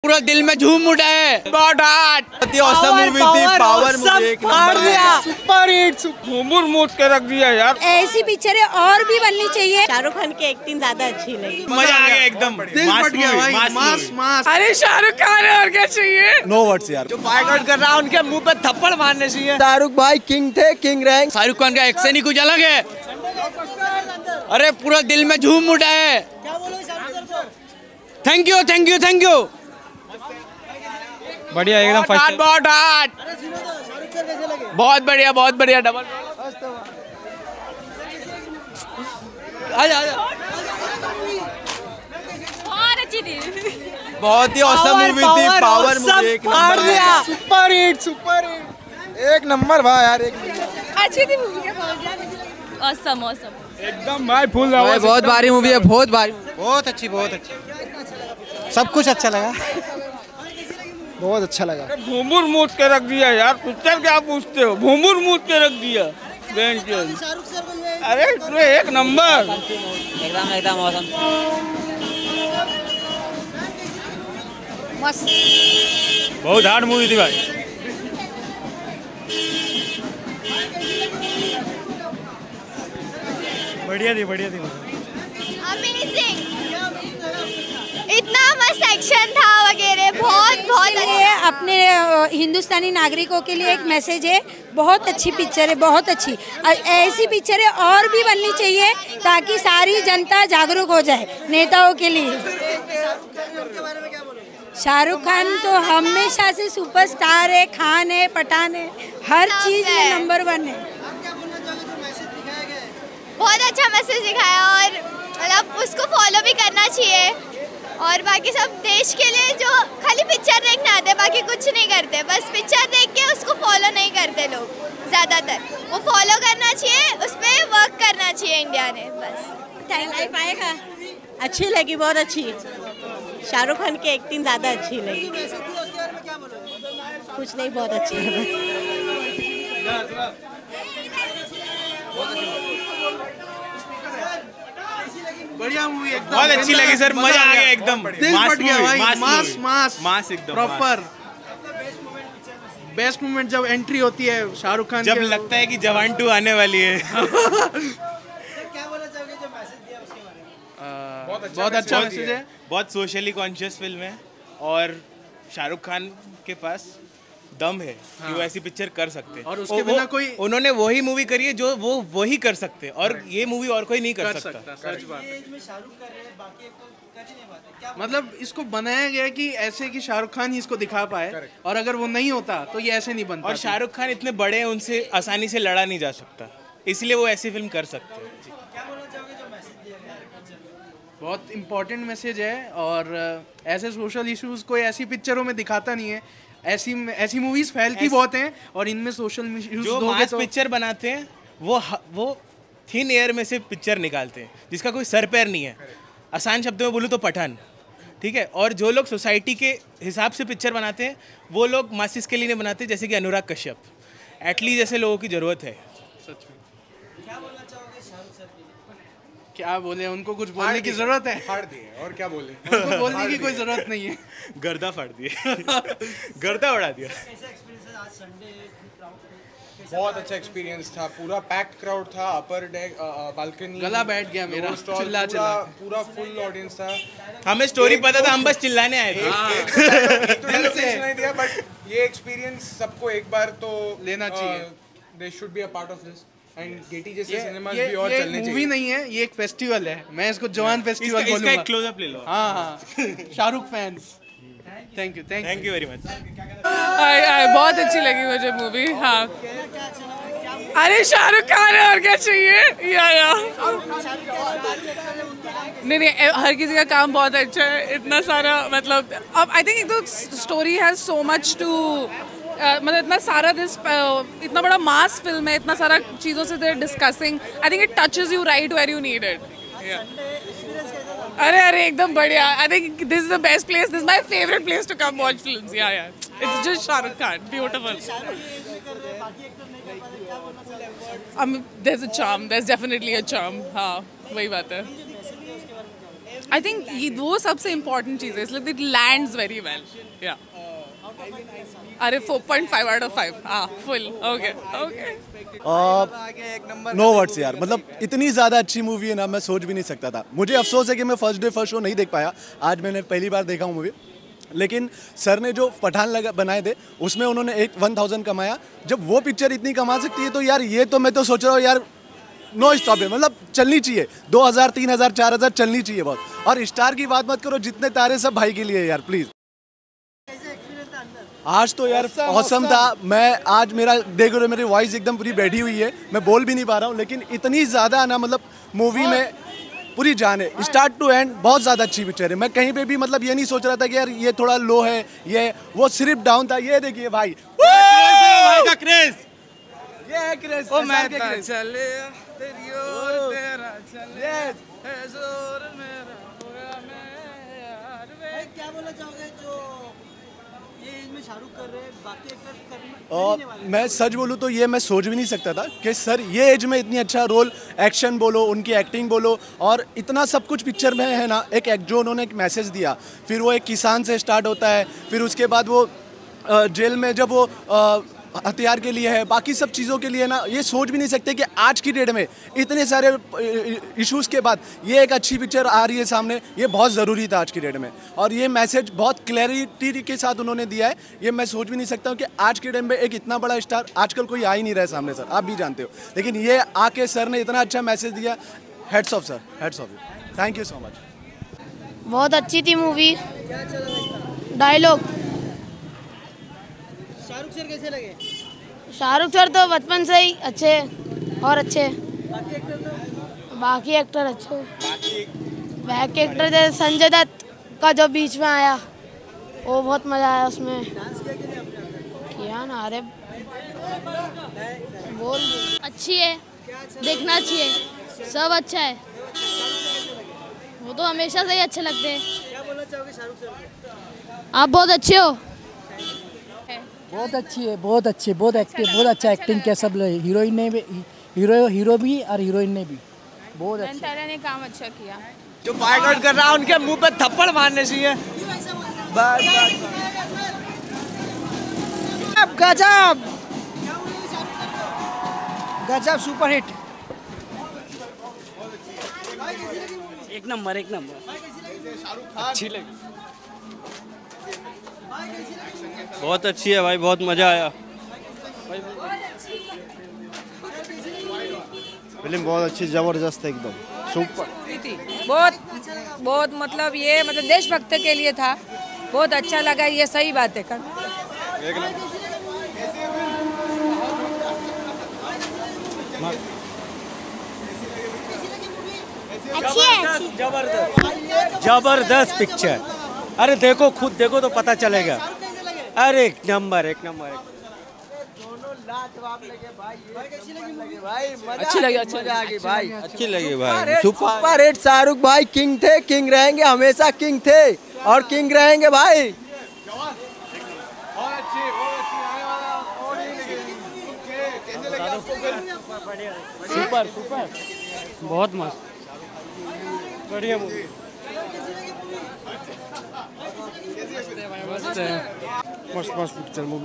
पूरा दिल में झूम उठा है। बहुत औसम मूवी थी। पावर मुझे एक नंबर सुपर हिट मूड के रख दिया यार। ऐसी पिक्चरें और भी बननी चाहिए। शाहरुख खान की एक्टिंग ज्यादा अच्छी लगी। मजा आ गया एकदम। दिल फट गया भाई। मास अरे शाहरुख खान और क्या चाहिए। नो वर्ड्स यार। जो बायकॉट कर रहा है उनके मुंह पे थप्पड़ मारने चाहिए। शाहरुख भाई किंग थे, किंग रैंक। शाहरुख खान का एक्शन ही कुछ अलग है। अरे पूरा दिल में झूम उठा है। Thank you thank you thank you. बढ़िया एकदम फर्स्ट। बहुत बढ़िया डबल। आजा बहुत अच्छी थी। बहुत ही औसम मूवी थी। पावर मुझे एक नंबर। सुपर हिट एक नंबर भाई यार। अच्छी थी मूवी। औसम एकदम भाई फुल। बहुत भारी मूवी है। बहुत अच्छी सब कुछ अच्छा लगा। बहुत अच्छा लगा। भूमुर मूड के रख दिया यार। पिक्चर क्या पूछते हो। भूमुर मूड के रख दिया। अरे एक नंबर। एकदम औसम। मस्त। बहुत हार्ड मूवी थी भाई। बढ़िया थी अमेजिंग। इतना मस्त एक्शन था वगैरह। बहुत अपने हिंदुस्तानी नागरिकों के लिए एक मैसेज है। बहुत अच्छी पिक्चर है, बहुत अच्छी। ऐसी पिक्चरें और भी बननी चाहिए ताकि सारी जनता जागरूक हो जाए नेताओं के लिए। शाहरुख खान तो हमेशा से सुपरस्टार है। खान है, पठान है, हर चीज में नंबर 1 है। बहुत अच्छा मैसेज दिखाया और मतलब उसको फॉलो भी करना चाहिए। और बाकी सब देश के लिए जो खाली पिक्चर देखने आते, बाकी कुछ नहीं करते। बस पिक्चर देख के उसको फॉलो नहीं करते लोग ज़्यादातर। वो फॉलो करना चाहिए, उस पर वर्क करना चाहिए इंडिया ने। बस पाएगा। अच्छी लगी, बहुत अच्छी। शाहरुख खान की एक्टिंग ज़्यादा अच्छी लगी। कुछ नहीं, बहुत अच्छी है। बढ़िया मूवी। बहुत अच्छी लगी सर। मजा आ गया एकदम। दिल फट गया भाई। मास एकदम प्रॉपर। बेस्ट मोमेंट जब एंट्री होती है शाहरुख खान। जब लगता है कि जवान 2 आने वाली है। बहुत अच्छा मैसेज है। बहुत सोशली कॉन्शियस फिल्म है और शाहरुख खान के पास दम है कि वो ऐसी पिक्चर कर सकते हैं। और उसके बिना कोई उन्होंने वही मूवी करी है जो वो वही कर सकते हैं और ये मूवी और कोई नहीं कर सकता। सच बात। मतलब इसको बनाया गया कि ऐसे कि शाहरुख खान ही इसको दिखा पाए और अगर वो नहीं होता तो ये ऐसे नहीं बनता। और शाहरुख खान इतने बड़े हैं, उनसे आसानी से लड़ा नहीं जा सकता, इसलिए वो ऐसी फिल्म कर सकते हैं। बहुत इम्पोर्टेंट मैसेज है और ऐसे सोशल इश्यूज कोई ऐसी पिक्चरों में दिखाता नहीं है। ऐसी मूवीज फैलती बहुत हैं और इनमें सोशल इश्यूज जो मास पिक्चर बनाते हैं वो थिन एयर में से पिक्चर निकालते हैं जिसका कोई सर पैर नहीं है। आसान शब्दों में बोलूँ तो पठान, ठीक है। और जो लोग सोसाइटी के हिसाब से पिक्चर बनाते हैं वो लोग मासिस के लिए नहीं बनाते, जैसे कि अनुराग कश्यप, एटली जैसे लोगों की ज़रूरत है। सच में। क्या बोले, उनको कुछ बोलने की जरूरत है। फाड़ दिए और क्या बोले। उनको बोलने की कोई जरूरत नहीं है। गर्दा फाड़ दिए। गर्दा उड़ा दिया। बहुत अच्छा एक्सपीरियंस था। पूरा पैक्ड क्राउड था। अपर डेक, बालकनी, गला बैठ गया मेरा। चिल्ला पूरा फुल ऑडियंस था। हमें स्टोरी पता था, हम बस चिल्लाने आए थे। नहीं दिया बट ये एक्सपीरियंस सबको एक बार तो लेना चाहिए। They should be a part of this and Gaiety जैसे सिनेमास भी और चलने चाहिए। मूवी नहीं है, ये एक फेस्टिवल है। मैं इसको जवान फेस्टिवल बोलूंगा। इसका एक क्लोज अप ले लो। हाँ Shahrukh fans. Thank you very much. बहुत अच्छी लगी मुझे मूवी। हाँ, अरे शाहरुख खान है और क्या चाहिए। नहीं, हर किसी का काम बहुत अच्छा है। इतना सारा मतलब अब आई थिंक एक तो story has so much to मतलब इतना सारा इतना बड़ा मास फिल्म है, इतना सारा चीज़ों से there discussing. I think it touches you right where you need it. अरे एकदम बढ़िया। I think this is the best place, this my favourite place to come watch films. या it's just Shahrukh Khan, beautiful. There is a charm, there is definitely a charm. हाँ, वही बात है। I think वो सबसे इम्पोर्टेंट चीज़ है, इसलिए इट लैंड्स वेरी वेल. या अरे 4.5 out of 5. हाँ फुल. ओके. नो वर्ड्स यार, मतलब इतनी ज़्यादा अच्छी मूवी है ना, मैं सोच भी नहीं सकता था. मुझे अफसोस है कि मैं फर्स्ट डे फर्स्ट शो नहीं देख पाया. आज मैंने पहली बार देखा हूँ मूवी. लेकिन सर ने जो पठान बनाए थे उसमें उन्होंने 1000 कमाया. जब वो पिक्चर इतनी कमा सकती है तो यार ये तो मैं तो सोच रहा हूँ यार नो स्टॉप है, मतलब चलनी चाहिए. 2000 3000 4000 चलनी चाहिए बहुत. और स्टार की बात मत करो, जितने तारे सब भाई के लिए यार प्लीज़. आज तो यार औसम था. मैं आज मेरा देख रहे हो मेरी वॉइस एकदम पूरी बैठी हुई है, मैं बोल भी नहीं पा रहा हूँ. लेकिन इतनी ज़्यादा ना, मतलब मूवी में पूरी जान है स्टार्ट टू एंड. बहुत ज़्यादा अच्छी पिक्चर है. मैं कहीं पे भी मतलब ये नहीं सोच रहा था कि यार ये थोड़ा लो है, ये वो सिर्फ डाउन था. ये देखिए भाई का क्रेज, ये है क्रेज. ओ मैं चले तेरी ओर तेरा चले है जोर मेरा पूरा मैं यार. क्या बोलना चाहोगे जो ये एज में शाहरुख कर रहे हैं, बाकी एक्टर करना? मैं सच बोलूँ तो ये मैं सोच भी नहीं सकता था कि सर ये एज में इतनी अच्छा रोल, एक्शन बोलो, उनकी एक्टिंग बोलो, और इतना सब कुछ पिक्चर में है ना. एक जो उन्होंने एक मैसेज दिया, फिर वो एक किसान से स्टार्ट होता है, फिर उसके बाद वो जेल में जब वो हथियार के लिए है, बाकी सब चीज़ों के लिए ना, ये सोच भी नहीं सकते कि आज की डेट में इतने सारे इश्यूज़ के बाद ये एक अच्छी पिक्चर आ रही है सामने. ये बहुत ज़रूरी था आज की डेट में, और ये मैसेज बहुत क्लैरिटी के साथ उन्होंने दिया है. ये मैं सोच भी नहीं सकता हूँ कि आज के टाइम में एक इतना बड़ा स्टार आजकल कोई आ ही नहीं रहा है सामने. सर आप भी जानते हो, लेकिन ये आके सर ने इतना अच्छा मैसेज दिया. Heads off sir, heads off. Thank you so much. बहुत अच्छी थी मूवी. डायलॉग. शाहरुख सर कैसे लगे? शाहरुख सर तो बचपन से ही अच्छे और अच्छे. बाकी एक्टर अच्छे. बैक एक्टर जैसे संजय दत्त का जो बीच में आया, वो बहुत मजा आया उसमें. किया ना. अरे बोल. अच्छी है, देखना चाहिए. सब अच्छा है, वो तो हमेशा से ही अच्छे लगते हैं. क्या बोलना चाहोगे शाहरुख सर? आप बहुत अच्छे हो. बहुत अच्छी है, बहुत अच्छी, बहुत एक्टिव, बहुत अच्छा एक्टिंग किया सब. हीरोइन ने भी, हीरो भी और हीरोइन ने भी बहुत अच्छा. ने काम अच्छा किया. जो बाइकआउट कर रहा है उनके मुंह पे थप्पड़ मारने चाहिए. गजब गजब, सुपर हिट. एक नंबर, एक नंबर. अच्छी लगी. बहुत अच्छी है भाई, बहुत मज़ा आया. फिल्म बहुत अच्छी, ज़बरदस्त, एकदम सुपर. बहुत मतलब ये मतलब देशभक्त के लिए था. बहुत अच्छा लगा. ये सही बात है. जबरदस्त पिक्चर. अरे देखो, खुद देखो तो पता चलेगा. अरे एक नंबर, एक नंबर. अच्छी लगी, अच्छी लगी भाई. Super hit. शाहरुख भाई किंग थे, किंग रहेंगे, हमेशा किंग थे और किंग रहेंगे भाई. सुपर सुपर, बहुत मस्त, बढ़िया मूवी. मस्त मस्त पिक्चर मूवी.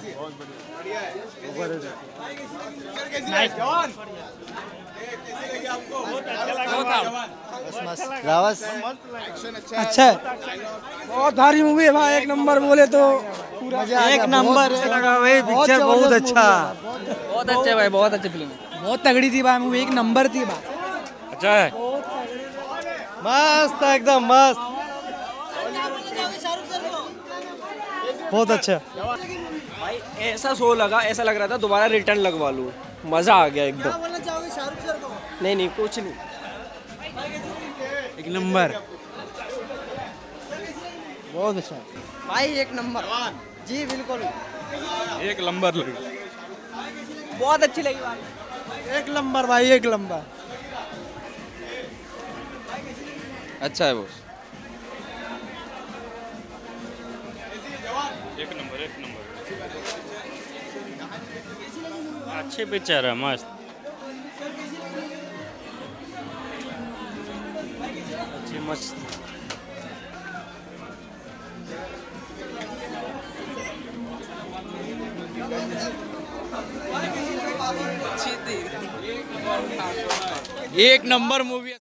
अच्छा है, बहुत भारी मूवी है भाई. एक नंबर बोले तो एक नंबर लगा भाई. पिक्चर बहुत अच्छा, बहुत अच्छा भाई, बहुत अच्छी फिल्म. बहुत तगड़ी थी भाई मूवी, एक नंबर थी भाई. अच्छा है, मस्त, एकदम मस्त, बहुत अच्छा भाई. ऐसा शो लगा, ऐसा लग रहा था दोबारा रिटर्न लगवा लूँ. मज़ा आ गया एकदम. क्या बोलना चाहोगे शाहरुख सर को? नहीं कुछ नहीं. एक नंबर, बहुत अच्छा भाई. एक नंबर जी, बिल्कुल एक नंबर लगी. बहुत अच्छी लगी भाई. एक नंबर भाई, एक नंबर. अच्छा है बॉस. एक नंबर, एक नंबर. अच्छी पिक्चर है, मस्त. अच्छी मस्त। एक नंबर मूवी।